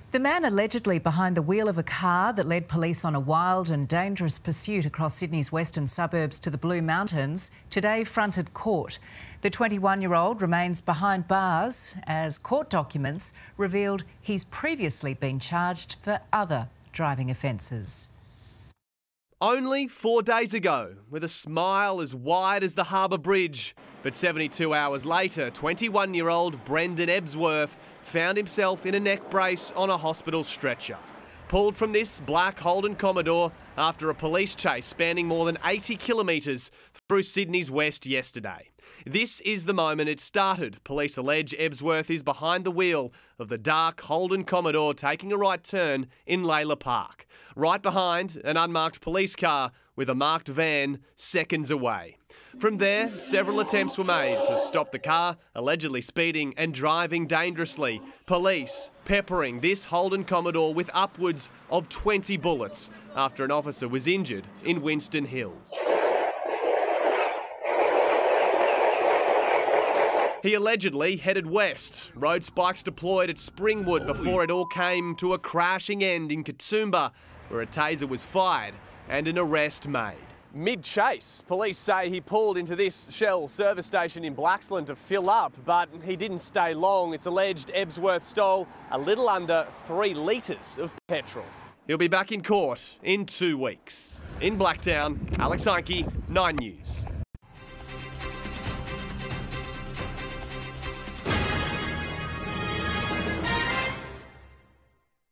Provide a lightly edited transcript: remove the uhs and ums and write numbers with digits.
The man allegedly behind the wheel of a car that led police on a wild and dangerous pursuit across Sydney's western suburbs to the Blue Mountains today fronted court. The 21-year-old remains behind bars as court documents revealed he's previously been charged for other driving offences. Only 4 days ago, with a smile as wide as the Harbour Bridge. But 72 hours later, 21-year-old Brendan Ebsworth found himself in a neck brace on a hospital stretcher. Pulled from this black Holden Commodore after a police chase spanning more than 80 kilometres through Sydney's west yesterday. This is the moment it started. Police allege Ebsworth is behind the wheel of the dark Holden Commodore taking a right turn in Layla Park. Right behind an unmarked police car with a marked van seconds away. From there, several attempts were made to stop the car, allegedly speeding and driving dangerously. Police peppering this Holden Commodore with upwards of 20 bullets after an officer was injured in Winston Hills. He allegedly headed west, road spikes deployed at Springwood before it all came to a crashing end in Katoomba, where a taser was fired and an arrest made. Mid-chase, police say he pulled into this Shell service station in Blaxland to fill up, but he didn't stay long. It's alleged Ebsworth stole a little under 3 litres of petrol. He'll be back in court in 2 weeks. In Blacktown, Alex Heinke, 9 News.